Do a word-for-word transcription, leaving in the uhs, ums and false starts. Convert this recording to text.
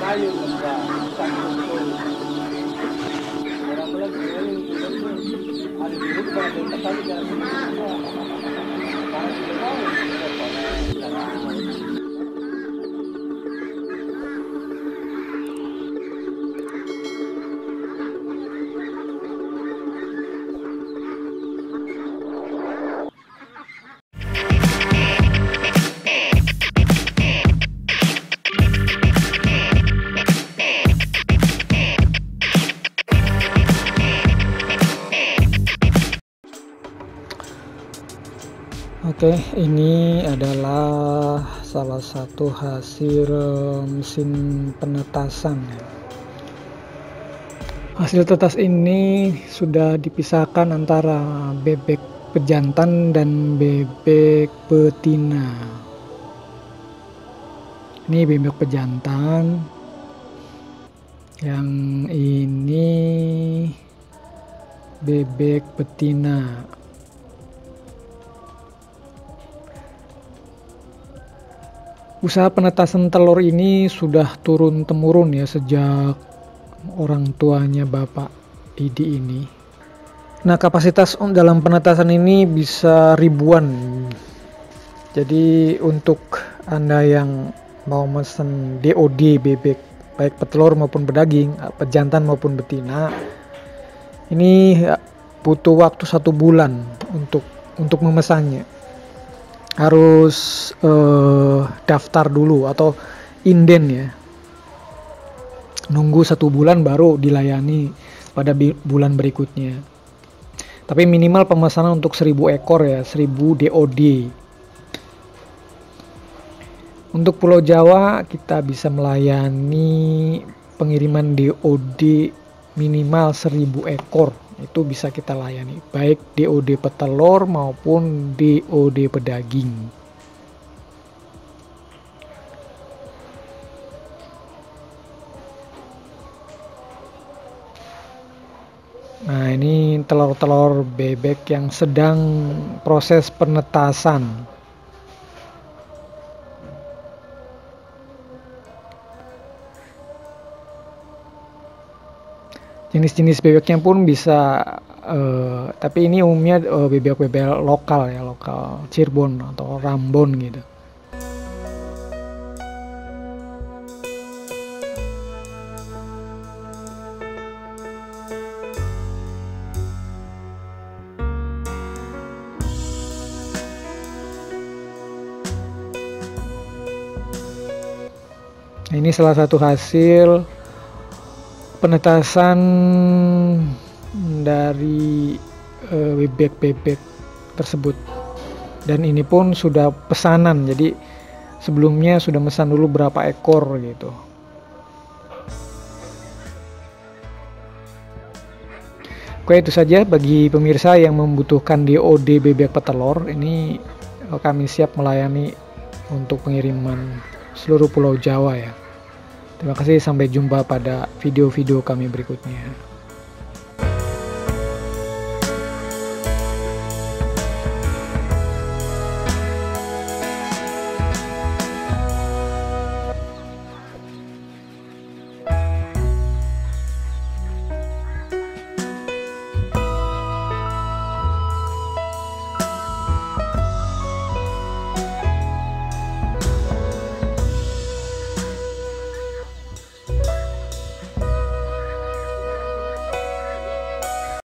Ayo benda, bukan itu. Orang bilang gini, ada di rumah pada tempat tadi jalan semua. Karena sudah tahu, sudah pernah. Oke, ini adalah salah satu hasil mesin penetasan. Hasil tetas ini sudah dipisahkan antara bebek pejantan dan bebek betina. Ini bebek pejantan, yang ini bebek betina. Usaha penetasan telur ini sudah turun-temurun ya sejak orang tuanya Bapak Idi ini. Nah, kapasitas dalam penetasan ini bisa ribuan. Jadi untuk Anda yang mau mesen D O D bebek baik petelur maupun pedaging, pejantan maupun betina, ini butuh waktu satu bulan untuk untuk memesannya. Harus eh, daftar dulu atau inden ya, nunggu satu bulan baru dilayani pada bulan berikutnya. Tapi minimal pemesanan untuk seribu ekor ya, seribu D O D. Untuk Pulau Jawa kita bisa melayani pengiriman D O D minimal seribu ekor. Itu bisa kita layani, baik D O D petelur maupun D O D pedaging. Nah, ini telur-telur bebek yang sedang proses penetasan. Jenis-jenis bebeknya pun bisa, uh, tapi ini umumnya uh, bebek-bebek lokal ya, lokal Cirebon atau Rambon gitu. Nah, ini salah satu hasil penetasan dari bebek-bebek uh, tersebut, dan ini pun sudah pesanan, jadi sebelumnya sudah pesan dulu berapa ekor gitu. Oke, itu saja bagi pemirsa yang membutuhkan D O D bebek petelur. Ini kami siap melayani untuk pengiriman seluruh Pulau Jawa ya. Terima kasih, sampai jumpa pada video-video kami berikutnya.